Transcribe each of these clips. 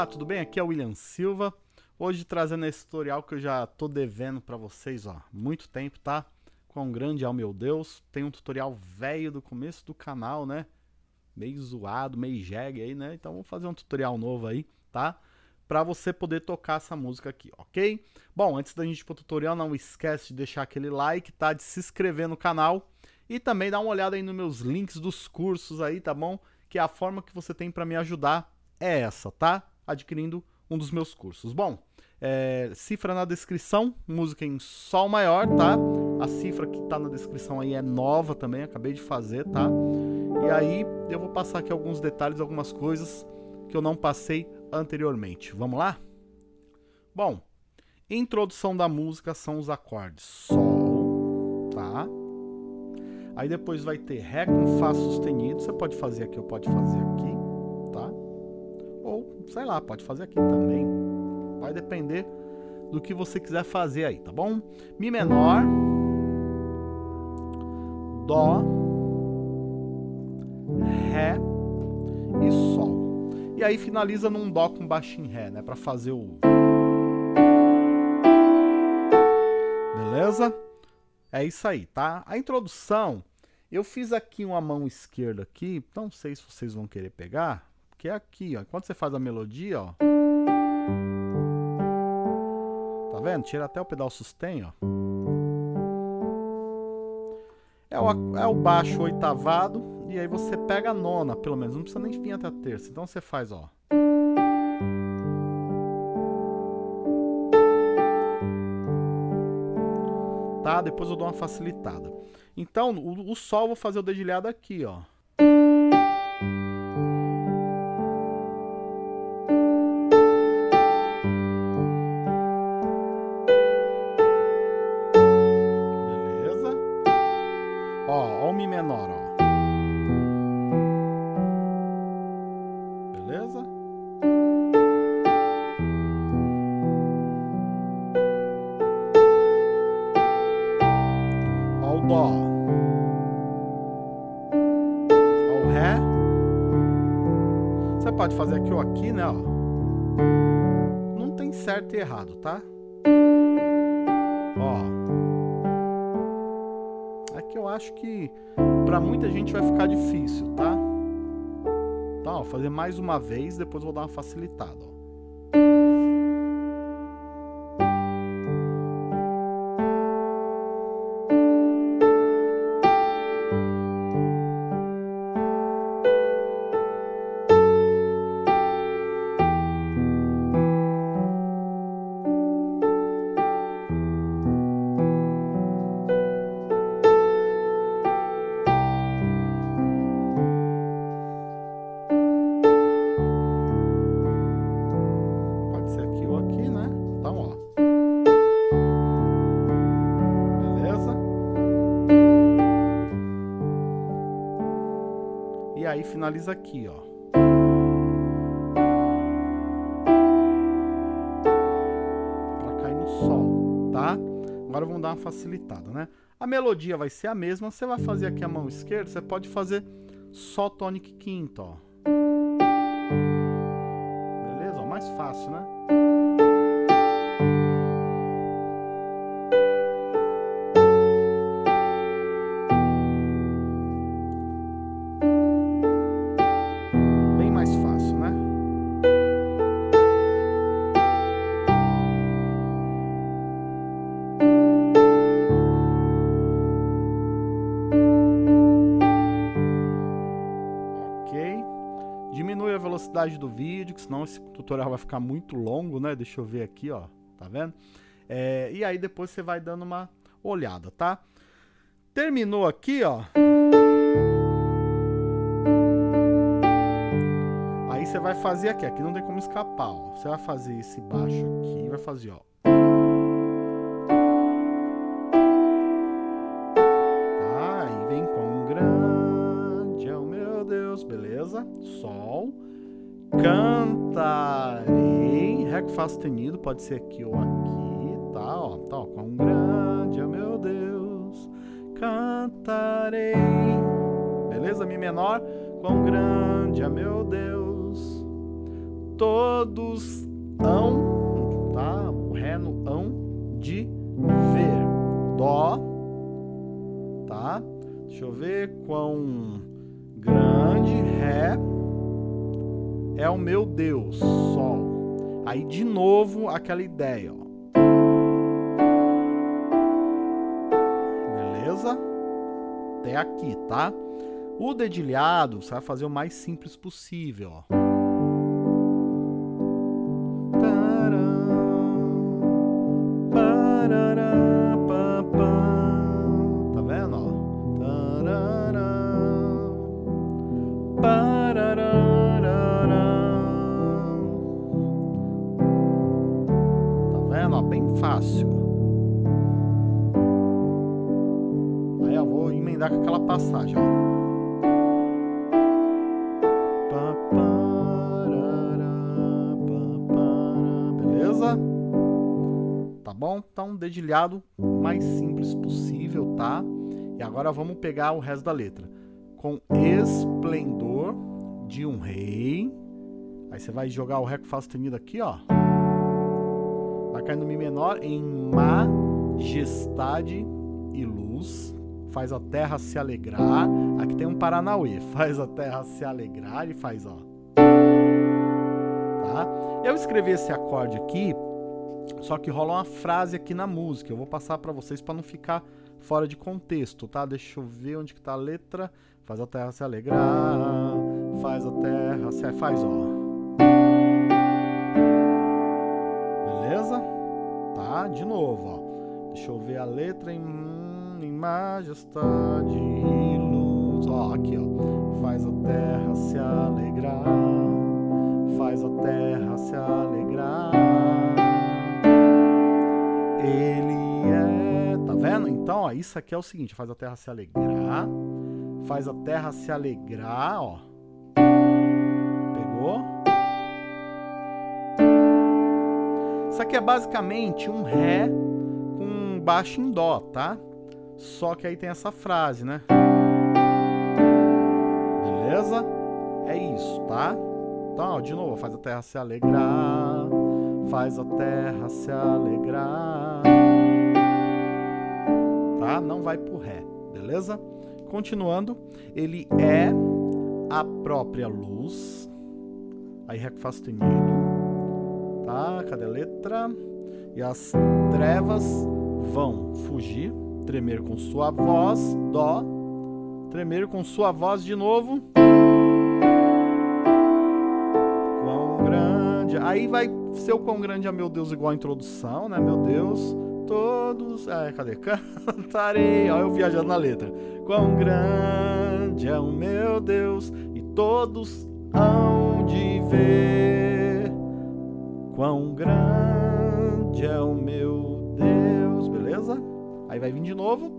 Olá, tudo bem? Aqui é o William Silva. Hoje trazendo esse tutorial que eu já tô devendo pra vocês, ó, muito tempo, tá? Quão grande é o meu Deus. Tem um tutorial velho do começo do canal, né? Meio zoado, meio jegue aí, né? Então vou fazer um tutorial novo aí, tá? Pra você poder tocar essa música aqui, ok? Bom, antes da gente ir pro tutorial, não esquece de deixar aquele like, tá? De se inscrever no canal e também dar uma olhada aí nos meus links dos cursos aí, tá bom? Que a forma que você tem pra me ajudar é essa, tá? Adquirindo um dos meus cursos. Bom, cifra na descrição, música em sol maior, tá? A cifra que tá na descrição aí é nova também, acabei de fazer, tá? E aí eu vou passar aqui alguns detalhes, algumas coisas que eu não passei anteriormente. Vamos lá? Bom, introdução da música são os acordes Sol, tá? Aí depois vai ter Ré com Fá sustenido, você pode fazer aqui ou pode fazer aqui, tá? Ou, sei lá, pode fazer aqui também. Vai depender do que você quiser fazer aí, tá bom? Mi menor, Dó, Ré e Sol. E aí finaliza num Dó com baixo em Ré, né? Pra fazer o... Beleza? É isso aí, tá? A introdução, eu fiz aqui uma mão esquerda aqui, não sei se vocês vão querer pegar, que é aqui, ó. Enquanto você faz a melodia, ó. Tá vendo? Tira até o pedal sustain, ó. É o baixo oitavado, e aí você pega a nona, pelo menos. Não precisa nem vir até a terça. Então você faz, ó. Tá? Depois eu dou uma facilitada. Então, o Sol eu vou fazer o dedilhado aqui, ó. Ó o Mi menor, ó. Beleza? Ó o Dó. Ó o Ré. Você pode fazer aqui ou aqui, né, ó. Não tem certo e errado, tá? Ó. Que eu acho que pra muita gente vai ficar difícil, tá? Então, ó, vou fazer mais uma vez, depois vou dar uma facilitada, ó. E aí finaliza aqui, ó. Pra cair no Sol, tá? Agora vamos dar uma facilitada, né? A melodia vai ser a mesma. Você vai fazer aqui a mão esquerda, você pode fazer Sol tônico quinta, ó. Beleza? Ó, mais fácil, né? Diminui a velocidade do vídeo, que senão esse tutorial vai ficar muito longo, né? Deixa eu ver aqui, ó. Tá vendo? E aí depois você vai dando uma olhada, tá? Terminou aqui, ó. Aí você vai fazer aqui. Aqui não tem como escapar, ó. Você vai fazer esse baixo aqui, vai fazer, ó. Tá? Aí vem com grande é o meu Deus, beleza? Sol. Cantarei. Ré com Fá sustenido, pode ser aqui ou aqui, tá? Ó, tá, ó. Quão grande é o meu Deus. Cantarei. Beleza? Mi menor. Quão grande é meu Deus. todos hão, tá? O Ré no hão de ver. Dó, tá? Deixa eu ver, quão grande, Ré, é o meu Deus, Sol. Aí de novo aquela ideia, ó. Beleza? Até aqui, tá? O dedilhado você vai fazer o mais simples possível, ó. Tá vendo, ó? Tá vendo, ó? Bem fácil. Aí eu vou emendar com aquela passagem, ó. Beleza? Tá bom? Então, dedilhado mais simples possível, tá? E agora vamos pegar o resto da letra. Com esplendor de um rei. Aí você vai jogar o Ré com Fá sustenido aqui, ó. Vai cair no Mi menor em majestade e luz. Faz a terra se alegrar. Aqui tem um Paranauê. Faz a terra se alegrar e faz, ó. Tá? Eu escrevi esse acorde aqui, só que rola uma frase aqui na música. Eu vou passar para vocês para não ficar fora de contexto, tá? Deixa eu ver onde que tá a letra. Faz a terra se alegrar. Faz a terra se... Faz, ó. Beleza? Tá? De novo, ó. Deixa eu ver a letra em majestade e luz. Ó, aqui, ó. Faz a terra se alegrar. Faz a terra se alegrar. Ele é... Tá vendo? Então, ó, isso aqui é o seguinte. Faz a terra se alegrar. Faz a terra se alegrar, ó. Pegou? Isso aqui é basicamente um Ré com baixo em Dó, tá? Só que aí tem essa frase, né? Beleza? É isso, tá? Então, ó, de novo, faz a terra se alegrar. Faz a terra se alegrar. Tá? Não vai pro Ré, beleza? Continuando, ele é a própria luz. Aí Ré com Fá sustenido. Tá? Cadê a letra? E as trevas vão fugir. Tremer com sua voz. Dó. Tremer com sua voz de novo. Quão grande. Aí vai ser o quão grande é meu Deus, igual a introdução, né? Meu Deus, todos... cadê? Cantarei. Ó, eu viajando na letra. Quão grande é o meu Deus, e todos hão de ver. Quão grande é o meu Deus. Beleza? Aí vai vir de novo.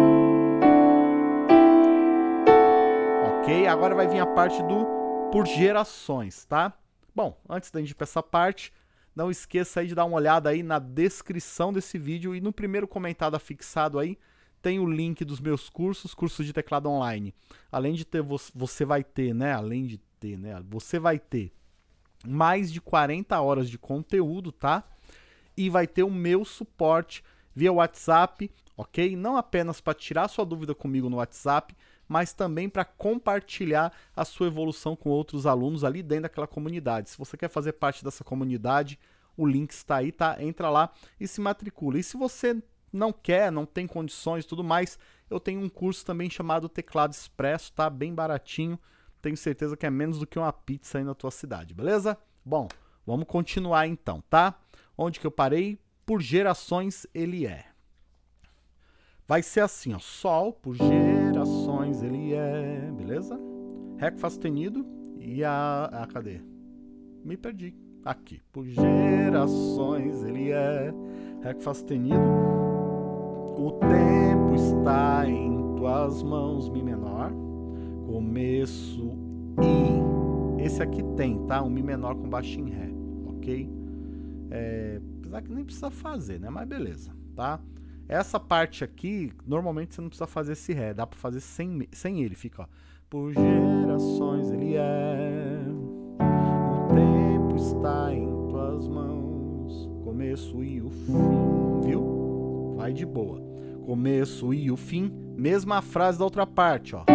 Ok, agora vai vir a parte do por gerações, tá? Bom, antes da gente ir para essa parte, não esqueça aí de dar uma olhada aí na descrição desse vídeo e no primeiro comentário afixado aí tem o link dos meus cursos, cursos de teclado online. Além de ter, você vai ter, né? Você vai ter mais de 40 horas de conteúdo, tá? E vai ter o meu suporte via WhatsApp, ok? Não apenas para tirar sua dúvida comigo no WhatsApp, mas também para compartilhar a sua evolução com outros alunos ali dentro daquela comunidade. Se você quer fazer parte dessa comunidade, o link está aí, tá? Entra lá e se matricula. E se você não quer, não tem condições e tudo mais, eu tenho um curso também chamado Teclado Expresso, tá? Bem baratinho. Tenho certeza que é menos do que uma pizza aí na tua cidade, beleza? Bom, vamos continuar então, tá? Onde que eu parei? Por gerações ele é. Vai ser assim, ó. Sol, por gerações ele é. Beleza? Ré com Fá sustenido. E cadê? Me perdi. Aqui. Por gerações ele é. Ré com Fá sustenido. O tempo está em tuas mãos. Mi menor. Começo e. Esse aqui tem, tá? Um Mi menor com baixo em Ré. Ok? Apesar que nem precisa fazer, né? Mas beleza, tá? Essa parte aqui, normalmente você não precisa fazer esse Ré, dá pra fazer sem ele, fica, ó. Por gerações ele é, o tempo está em tuas mãos, começo e o fim, viu? Vai de boa. Começo e o fim, mesma frase da outra parte, ó.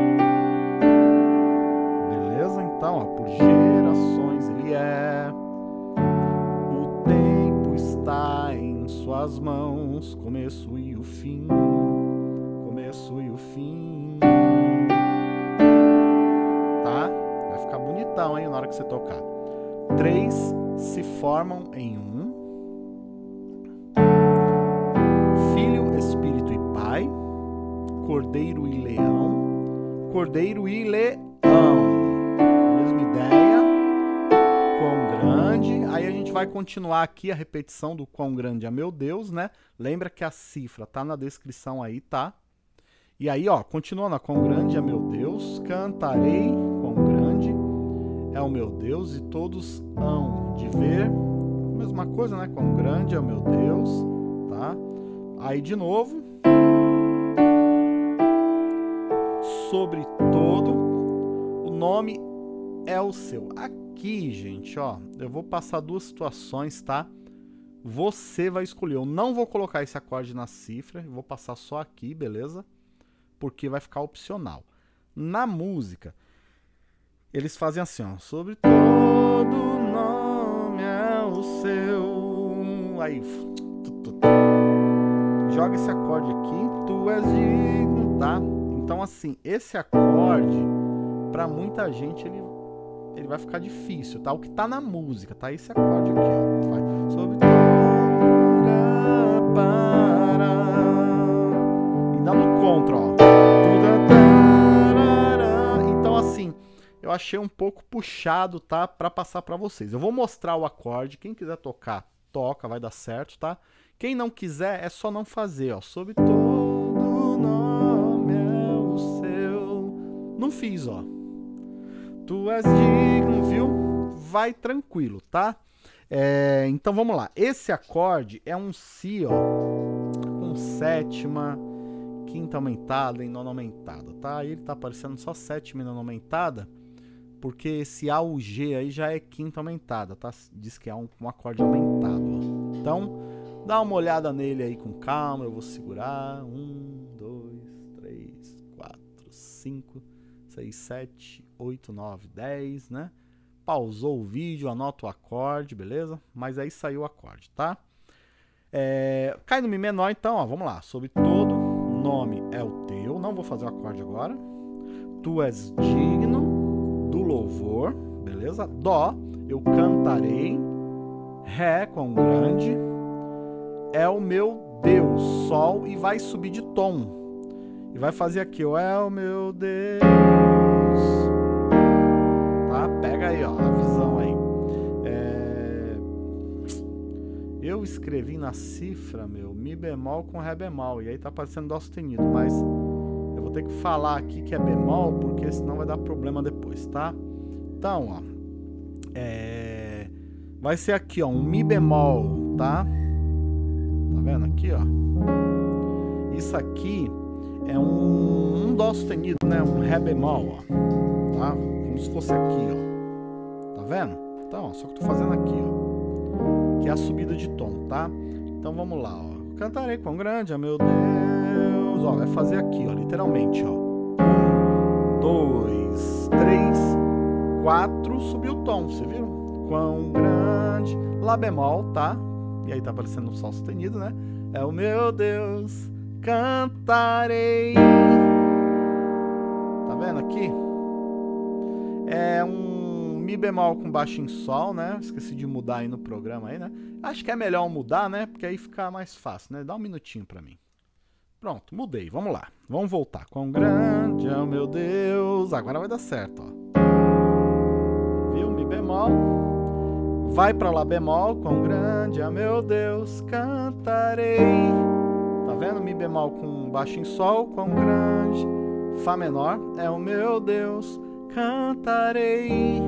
Beleza? Então, ó, por gerações ele é. O tempo está em suas mãos, começo e o fim. Começo e o fim. Tá? Vai ficar bonitão, hein, na hora que você tocar. 3 se formam em um. Filho, Espírito e Pai. Cordeiro e Leão. Cordeiro e Leão. Mesma ideia. Quão grande. Aí a gente vai continuar aqui a repetição do quão grande é meu Deus, né? Lembra que a cifra tá na descrição aí, tá? E aí, ó, continuando, quão grande é meu Deus, cantarei, quão grande é o meu Deus, e todos hão de ver, mesma coisa, né? Quão grande é o meu Deus, tá? Aí, de novo, sobre todo, o nome é o seu. Aqui, gente, ó, eu vou passar duas situações, tá? Você vai escolher. Eu não vou colocar esse acorde na cifra, eu vou passar só aqui, beleza? Porque vai ficar opcional. Na música, eles fazem assim, ó. Sobre todo nome é o seu. Aí, joga esse acorde aqui. Tu és digno, tá? Então, assim, esse acorde, pra muita gente, ele vai ficar difícil, tá? O que tá na música, tá? Esse acorde aqui, ó. Vai. Sobre todo e dá no contra, ó. Então, assim, eu achei um pouco puxado, tá? Pra passar pra vocês. Eu vou mostrar o acorde. Quem quiser tocar, toca, vai dar certo, tá? Quem não quiser, é só não fazer, ó. Sobre todo nome é o seu. Não fiz, ó. Tu és digno, viu? Vai tranquilo, tá? Então vamos lá. Esse acorde é um Si, ó, com sétima, quinta aumentada e nona aumentada, tá? Aí ele tá aparecendo só sétima e nona aumentada, porque esse A, o G aí já é quinta aumentada, tá? Diz que é um acorde aumentado, ó. Então, dá uma olhada nele aí com calma, eu vou segurar. 1, 2, 3, 4, 5, 6, 7, 8, 9, 10, né? Pausou o vídeo, anota o acorde, beleza? Mas aí saiu o acorde, tá? Cai no Mi menor, então, ó, vamos lá. Sobre todo, nome é o teu. Não vou fazer o acorde agora. Tu és digno do louvor, beleza? Dó, eu cantarei. Ré, quão grande é o meu Deus. Sol, e vai subir de tom. E vai fazer aqui, ó, é o meu Deus. Tá? Pega aí, ó, a visão aí. Eu escrevi na cifra, meu, Mi bemol com Ré bemol, e aí tá aparecendo Dó sustenido, mas eu vou ter que falar aqui que é bemol, porque senão vai dar problema depois, tá? Então, ó, vai ser aqui, ó, um Mi bemol, tá? Tá vendo aqui, ó? Isso aqui é um Dó sustenido, né? Um Ré bemol, ó, tá? Como se fosse aqui, ó. Tá vendo? Então, ó, só que eu tô fazendo aqui, ó, que é a subida de tom, tá? Então vamos lá, ó. Cantarei quão grande é meu Deus. Ó, vai fazer aqui, ó, literalmente, ó. 1, 2, 3, 4, subiu o tom, você viu? Quão grande, Lá bemol, tá? E aí tá aparecendo o Sol sustenido, né? É o meu Deus, cantarei. Tá vendo aqui? É um Mi bemol com baixo em Sol, né? Esqueci de mudar aí no programa aí, né? Acho que é melhor mudar, né? Porque aí fica mais fácil, né? Dá um minutinho pra mim. Pronto, mudei. Vamos lá. Vamos voltar. Quão grande é o meu Deus. Agora vai dar certo, ó. Viu? Mi bemol. Vai pra Lá bemol. Quão grande é o meu Deus. Cantarei. Tá vendo? Mi bemol com baixo em Sol. Quão grande. Fá menor é o meu Deus. Cantarei.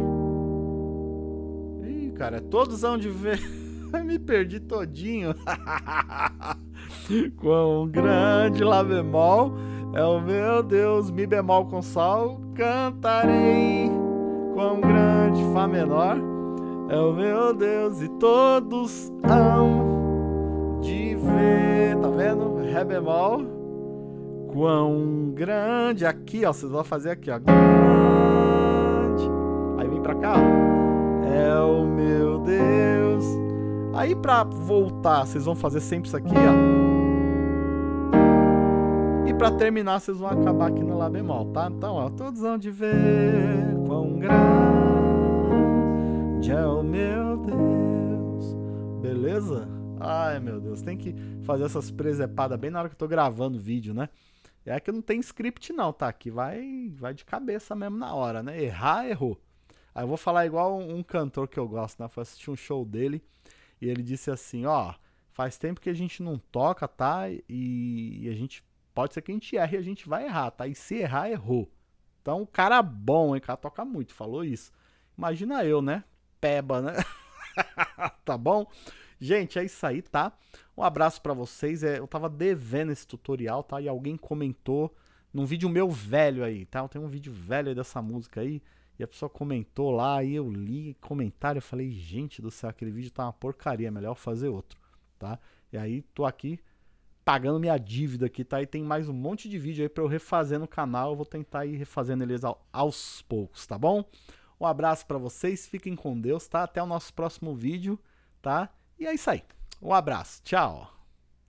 Ih, cara, todos hão de ver. Me perdi todinho. Quão grande, Lá bemol é o meu Deus. Mi bemol com Sol, cantarei. Quão grande, Fá menor é o meu Deus e todos hão de ver, tá vendo? Ré bemol, quão grande, aqui ó, vocês vão fazer aqui ó, grande, aí vem pra cá ó, é o meu Deus, aí pra voltar vocês vão fazer sempre isso aqui ó, e pra terminar vocês vão acabar aqui no Lá bemol, tá? Então ó, todos hão de ver quão grande é o meu Deus, beleza? Ai meu Deus, tem que fazer essas presepadas bem na hora que eu tô gravando o vídeo, né? É que não tem script não, tá? Aqui vai de cabeça mesmo na hora, né? Errar, errou. Aí eu vou falar igual um cantor que eu gosto, né? Foi assistir um show dele e ele disse assim, ó, faz tempo que a gente não toca, tá? E a gente, pode ser que a gente erre e a gente vai errar, tá? E se errar, errou. Então o cara bom, hein? O cara toca muito, falou isso. Imagina eu, né? Peba, né? Tá bom? Gente, é isso aí, tá? Um abraço pra vocês. Eu tava devendo esse tutorial, tá? E alguém comentou num vídeo meu velho aí, tá? Eu tenho um vídeo velho aí dessa música aí. E a pessoa comentou lá, e eu li comentário, eu falei, gente do céu, aquele vídeo tá uma porcaria, melhor fazer outro, tá? E aí, tô aqui pagando minha dívida aqui, tá? E tem mais um monte de vídeo aí pra eu refazer no canal. Eu vou tentar ir refazendo eles aos poucos, tá bom? Um abraço pra vocês, fiquem com Deus, tá? Até o nosso próximo vídeo, tá? E é isso aí. Um abraço. Tchau.